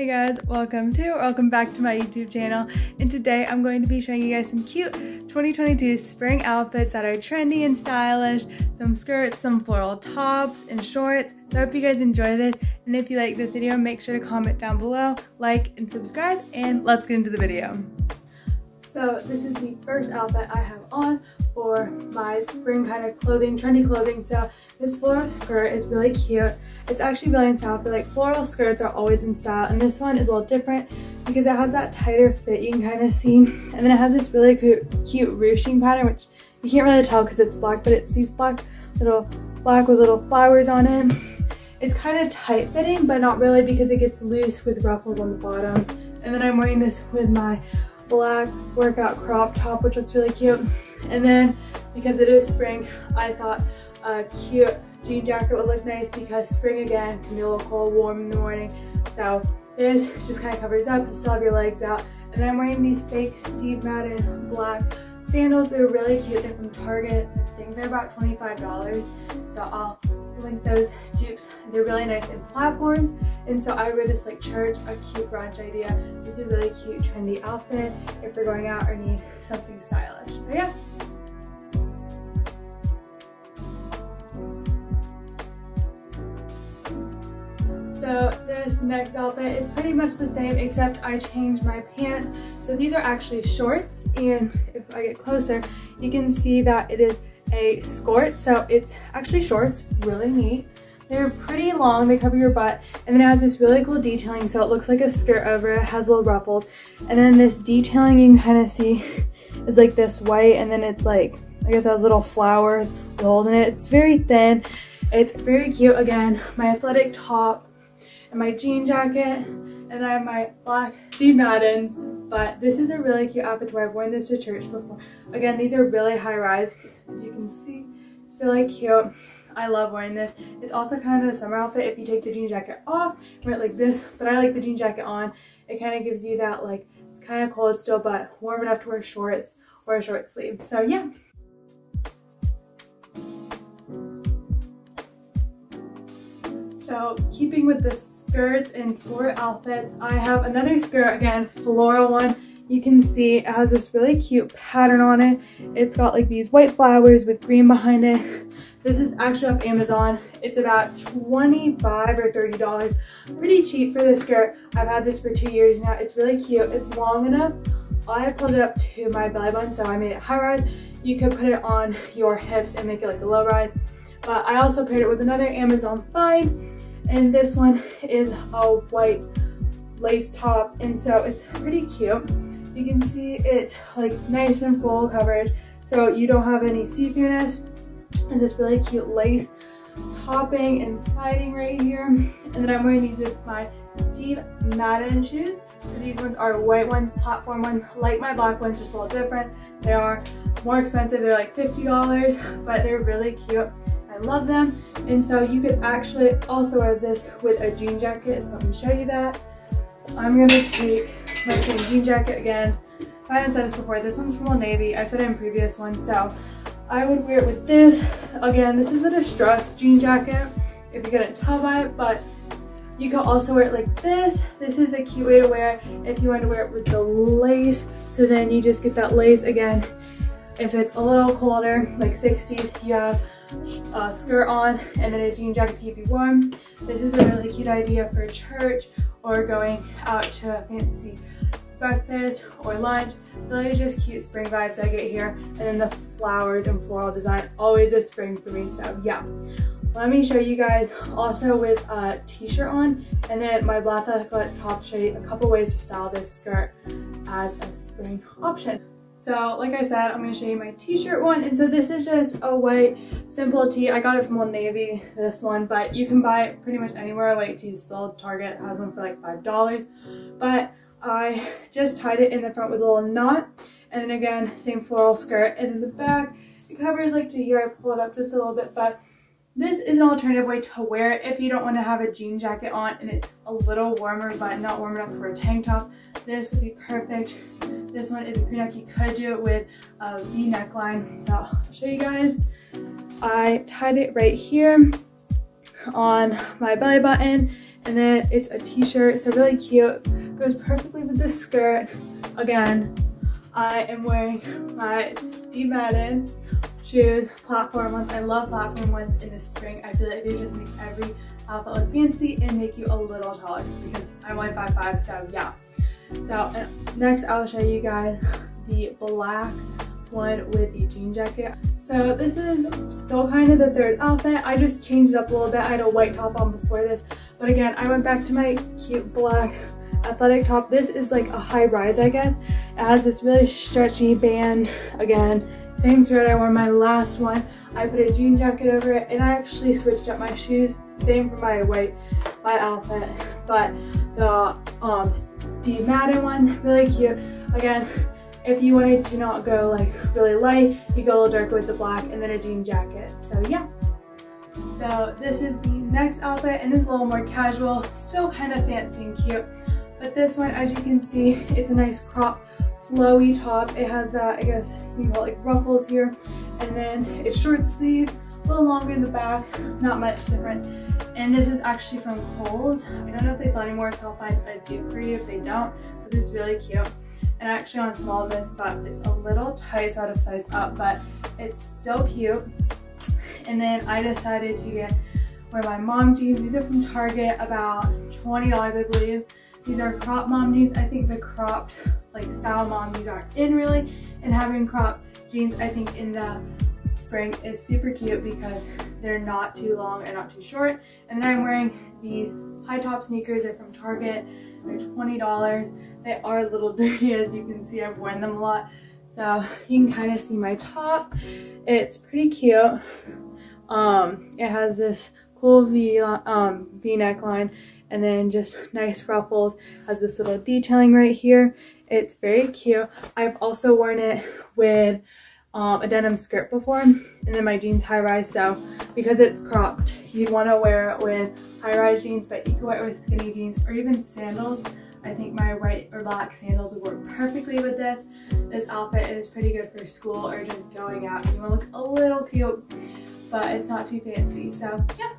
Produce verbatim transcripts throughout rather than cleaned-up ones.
Hey guys, welcome to or welcome back to my YouTube channel, and today I'm going to be showing you guys some cute twenty twenty-two spring outfits that are trendy and stylish, some skirts, some floral tops and shorts. So I hope you guys enjoy this, and if you like this video, make sure to comment down below, like and subscribe, and let's get into the video. So this is the first outfit I have on for my spring kind of clothing, trendy clothing. So this floral skirt is really cute. It's actually really in style. I feel like floral skirts are always in style, and this one is a little different because it has that tighter fit you can kind of see, and then it has this really cute, cute ruching pattern, which you can't really tell because it's black, but it's these black little black with little flowers on it. It's kind of tight fitting, but not really because it gets loose with ruffles on the bottom. And then I'm wearing this with my black workout crop top, which looks really cute. And then because it is spring, I thought a cute jean jacket would look nice because spring again can be a little cold, warm in the morning. So this just kind of covers up, you still have your legs out. And I'm wearing these fake Steve Madden black sandals. They're really cute. They're from Target. I think they're about twenty-five dollars. So I'll link those dupes. They're really nice in platforms. And so I wear this like church, a cute brunch idea. This is a really cute trendy outfit if you're going out or need something stylish. So yeah. So this next outfit is pretty much the same, except I changed my pants. So these are actually shorts, and if I get closer, you can see that it is a skirt. So it's actually shorts, really neat. They're pretty long, they cover your butt, and then it has this really cool detailing, so it looks like a skirt over it, has little ruffles. And then this detailing you can kind of see is like this white, and then it's like, I guess it has little flowers with holes in it. It's very thin, it's very cute. Again, my athletic top and my jean jacket, and I have my black Steve Maddens. But this is a really cute outfit to wear. I've worn this to church before. Again, these are really high rise, as you can see. It's really cute. I love wearing this. It's also kind of a summer outfit if you take the jean jacket off, wear it like this, but I like the jean jacket on. It kind of gives you that, like, it's kind of cold still, but warm enough to wear shorts or a short sleeve. So yeah. So keeping with the skirts and skirt outfits, I have another skirt, again, floral one. You can see it has this really cute pattern on it. It's got like these white flowers with green behind it. This is actually off Amazon. It's about twenty-five or thirty dollars. Pretty cheap for this skirt. I've had this for two years now. It's really cute. It's long enough. I pulled it up to my belly button, so I made it high rise. You could put it on your hips and make it like a low rise. But I also paired it with another Amazon find. And this one is a white lace top, and so it's pretty cute. You can see it's like nice and full coverage, so you don't have any see-throughness. And this really cute lace topping and sliding right here. And then I'm wearing these with my Steve Madden shoes. So these ones are white ones, platform ones, like my black ones, just a little different. They are more expensive. They're like fifty dollars, but they're really cute. I love them. And so you could actually also wear this with a jean jacket, so let me show you that. I'm gonna take my same jean jacket again. I haven't said this before, this one's from Old Navy. I said it in previous ones, so I would wear it with this. Again, this is a distressed jean jacket, if you couldn't tell by it, but you can also wear it like this. This is a cute way to wear it if you want to wear it with the lace, so then you just get that lace again. If it's a little colder, like sixties, you have a skirt on and then a jean jacket to keep you warm. This is a really cute idea for church or going out to a fancy breakfast or lunch. Really just cute spring vibes I get here. And then the flowers and floral design, always a spring for me, so yeah. Let me show you guys also with a t-shirt on, and then my black athletic top, show you a couple ways to style this skirt as a spring option. So like I said, I'm going to show you my t-shirt one. And so this is just a white simple tee. I got it from Old Navy, this one, but you can buy it pretty much anywhere. White tees still, Target has one for like five dollars. But I just tied it in the front with a little knot. And then again, same floral skirt. And in the back, it covers like to here. I pull it up just a little bit, but this is an alternative way to wear it if you don't want to have a jean jacket on and it's a little warmer but not warm enough for a tank top. This would be perfect. This one is a crew neck. You could do it with a V neckline. So I'll show you guys. I tied it right here on my belly button, And then it's a t-shirt, so really cute. Goes perfectly with the skirt. Again, I am wearing my Steve Madden shoes, platform ones. I love platform ones in the spring. I feel like they just make every outfit look fancy and make you a little taller because I'm only five five, so yeah. So uh, next I'll show you guys the black one with the jean jacket. So this is still kind of the third outfit. I just changed it up a little bit. I had a white top on before this, but again, I went back to my cute black athletic top. This is like a high rise, I guess. It has this really stretchy band. Again, same skirt I wore my last one. I put a jean jacket over it, and I actually switched up my shoes. Same for my white, my outfit, but the um, Steve Madden one, really cute. Again, if you wanted to not go like really light, you go a little darker with the black and then a jean jacket. So yeah. So this is the next outfit, and it's a little more casual, still kind of fancy and cute. But this one, as you can see, it's a nice crop, flowy top. It has that, I guess you can call it like ruffles here. And then it's short sleeve, a little longer in the back, not much difference. And this is actually from Kohl's. I don't know if they sell anymore, so I'll find a dupe for you if they don't. But this is really cute. And I actually want to small this, but it's a little tight, so I had to size up, but it's still cute. And then I decided to get wear my mom jeans. These are from Target, about twenty dollars I believe. These are crop mom jeans. I think the cropped like style mom jeans aren't in really, and having cropped jeans I think in the spring is super cute because they're not too long and not too short. And then I'm wearing these high top sneakers. They're from Target. They're twenty dollars. They are a little dirty, as you can see. I've worn them a lot, so you can kind of see my top. It's pretty cute. Um, it has this cool V um, V neckline, and then just nice ruffles. Has this little detailing right here. It's very cute. I've also worn it with um, a denim skirt before, and then my jeans high rise. So because it's cropped, you'd want to wear it with high rise jeans, but you can wear it with skinny jeans or even sandals. I think my white or black sandals would work perfectly with this. This outfit is pretty good for school or just going out. You want to look a little cute, but it's not too fancy. So yeah.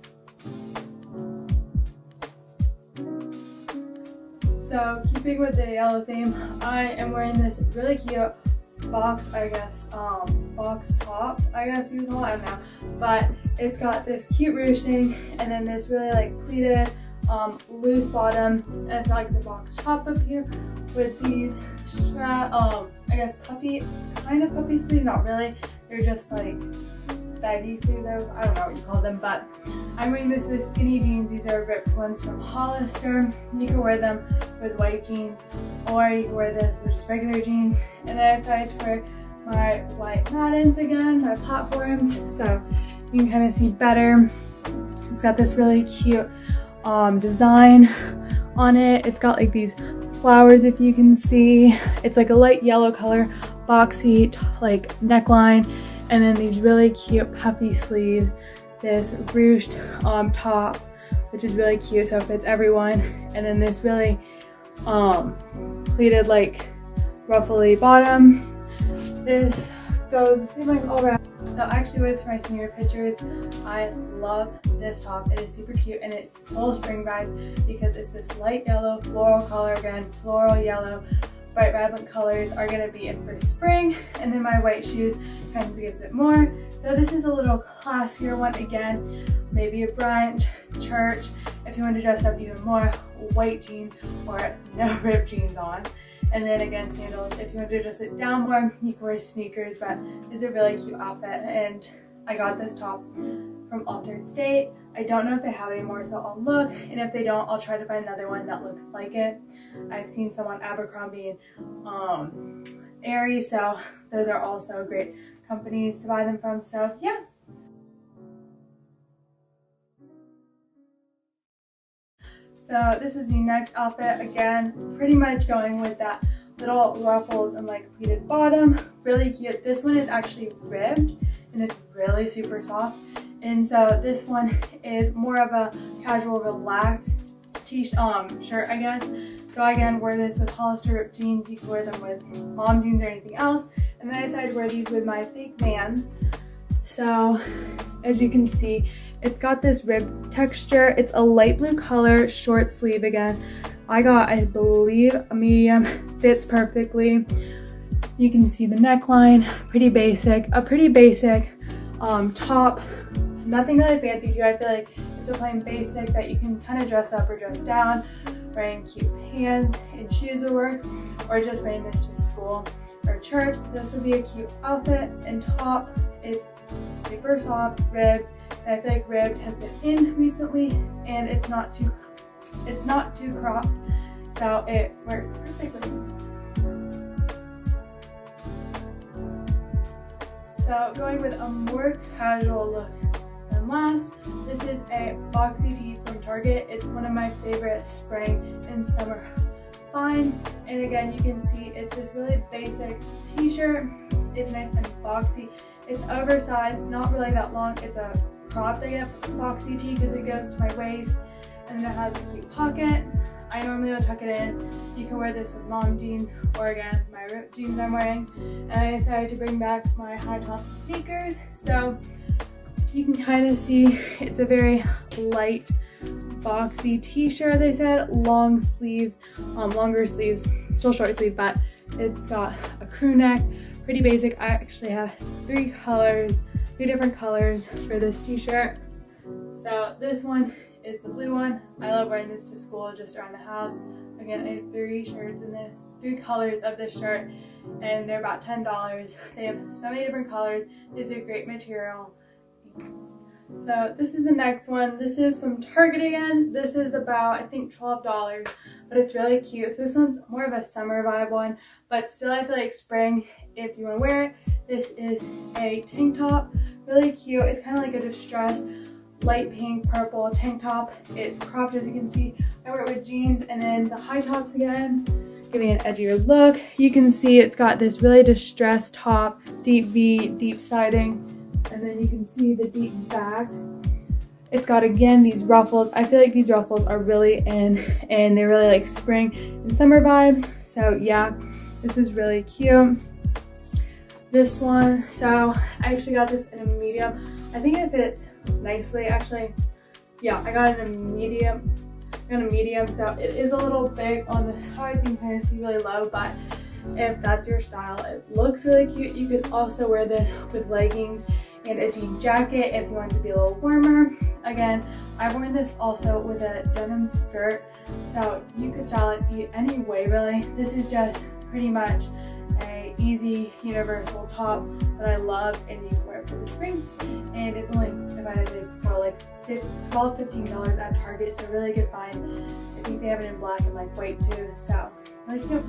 So keeping with the yellow theme, I am wearing this really cute box, I guess, um, box top, I guess you know, I don't know. But it's got this cute ruching and then this really like pleated um, loose bottom, and it's got like the box top up here with these strap, um, I guess puffy, kind of puffy sleeve, not really. They're just like baggy sleeves, I don't know what you call them, but I'm wearing this with skinny jeans. These are ripped ones from Hollister. You can wear them with white jeans, or you can wear this with just regular jeans. And then I decided to wear my white Maddens again, my platforms, so you can kind of see better. It's got this really cute um, design on it. It's got like these flowers, if you can see. It's like a light yellow color, boxy like neckline, and then these really cute puffy sleeves. This ruched um, top, which is really cute, so it fits everyone. And then this really um, pleated like ruffly bottom. This goes the same like all around. So I actually wear this for my senior pictures. I love this top. It is super cute and it's full spring vibes because it's this light yellow floral color, again, floral yellow. Bright vibrant colors are going to be in for spring, and then my white shoes kind of gives it more. So this is a little classier one, again, maybe a brunch, church, if you want to dress up even more, white jeans or no ripped jeans on. And then again, sandals. If you want to dress it down more, you can wear sneakers, but this is a really cute outfit, and I got this top from Altered State. I don't know if they have it anymore, so I'll look, and if they don't, I'll try to find another one that looks like it. I've seen some on Abercrombie and um, Aerie, so those are also great companies to buy them from, so yeah. So this is the next outfit, again, pretty much going with that little ruffles and like pleated bottom, really cute. This one is actually ribbed, and it's really super soft. And so this one is more of a casual, relaxed t-shirt, um, shirt, I guess. So I again wear this with Hollister ripped jeans. You can wear them with mom jeans or anything else. And then I decided to wear these with my fake Vans. So as you can see, it's got this rib texture. It's a light blue color, short sleeve again. I got, I believe, a medium, fits perfectly. You can see the neckline, pretty basic, a pretty basic um, top, nothing really fancy too. I feel like it's a plain basic that you can kind of dress up or dress down, wearing cute pants and shoes or work, or just wearing this to school or church. This would be a cute outfit. And top, it's super soft, ribbed, and I feel like ribbed has been in recently, and it's not too, it's not too cropped, so it works perfectly. So going with a more casual look than last, this is a boxy tee from Target. It's one of my favorite spring and summer finds. And again, you can see it's this really basic t-shirt. It's nice and boxy. It's oversized, not really that long. It's a cropped, I guess, boxy tee because it goes to my waist, and then it has a cute pocket. I normally will tuck it in. You can wear this with mom jeans, or again, my ripped jeans I'm wearing. And I decided to bring back my high top sneakers. So you can kind of see it's a very light, boxy t-shirt, they said, long sleeves, um, longer sleeves, still short sleeve, but it's got a crew neck, pretty basic. I actually have three colors, three different colors for this t-shirt. So this one is the blue one. I love wearing this to school, just around the house. Again, I have three shirts in this, three colors of this shirt, and they're about ten dollars. They have so many different colors. It's a great material. So this is the next one. This is from Target again. This is about, I think, twelve dollars, but it's really cute. So this one's more of a summer vibe one, but still I feel like spring if you want to wear it. This is a tank top, really cute. It's kind of like a distressed light pink purple tank top. It's cropped, as you can see. I wear it with jeans, and then the high tops again, giving an edgier look. You can see it's got this really distressed top, deep V, deep siding, and then you can see the deep back. It's got, again, these ruffles. I feel like these ruffles are really in, and they're really like spring and summer vibes. So yeah, this is really cute. This one, so I actually got this in a medium. I think it fits nicely, actually. Yeah, I got it in a medium. I got a medium, so it is a little big on the sides. You can kind of see really low, but if that's your style, it looks really cute. You could also wear this with leggings and a jean jacket if you want it to be a little warmer. Again, I've worn this also with a denim skirt, so you could style it any way, really. This is just pretty much a easy universal top that I love, and you can wear it for the spring. And it's only, if I had this before, like twelve, fifteen dollars at Target, so really good find. I think they have it in black and like white too, so really cute.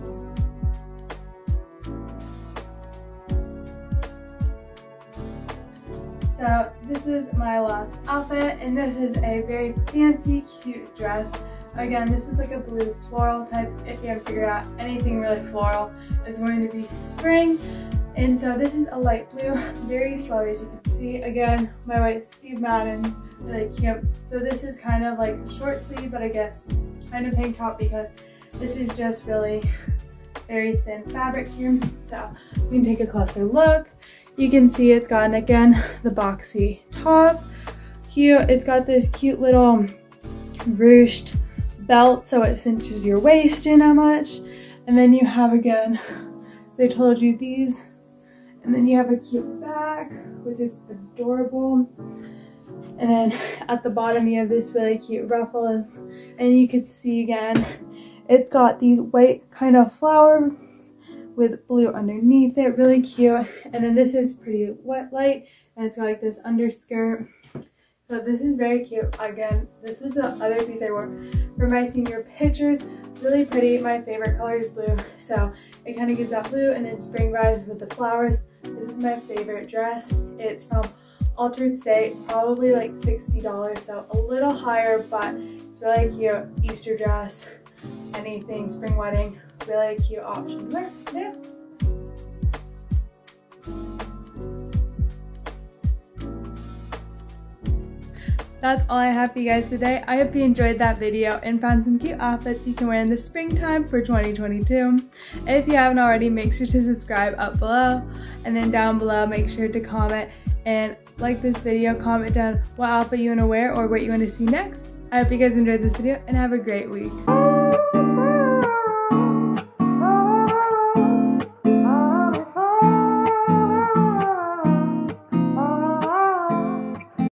So this is my last outfit, and this is a very fancy, cute dress. Again, this is like a blue floral type. If you haven't figured out anything really floral, it's going to be spring. And so this is a light blue, very flowy, as you can see. Again, my white Steve Madden, really cute. So this is kind of like short sleeve, but I guess kind of tank top, because this is just really very thin fabric here. So we can take a closer look. You can see it's got, again, the boxy top. Cute. It's got this cute little ruched belt, so it cinches your waist in how much. And then you have, again, they told you these. And then you have a cute back, which is adorable. And then at the bottom you have this really cute ruffles. And you can see, again, it's got these white kind of flowers with blue underneath it, really cute. And then this is pretty wet light, and it's got like this underskirt. So this is very cute. Again, this was the other piece I wore for my senior pictures. Really pretty. My favorite color is blue, so it kind of gives that blue and then spring vibes with the flowers. This is my favorite dress. It's from Altered State, probably like sixty dollars, so a little higher, but it's really cute. Easter dress, anything, spring wedding, really cute option there. Yeah. That's all I have for you guys today. I hope you enjoyed that video and found some cute outfits you can wear in the springtime for twenty twenty-two. If you haven't already, make sure to subscribe up below, and then down below make sure to comment and like this video, comment down what outfit you want to wear or what you want to see next. I hope you guys enjoyed this video and have a great week.